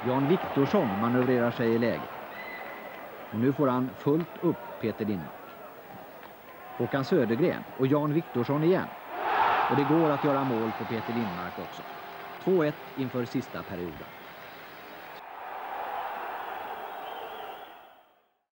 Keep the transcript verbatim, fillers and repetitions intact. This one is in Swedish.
Jan Viktorsson manövrerar sig i läge. Och nu får han fullt upp Peter Lindmark. Håkan Södergren och Jan Viktorsson igen. Och det går att göra mål på Peter Lindmark också. två ett inför sista perioden.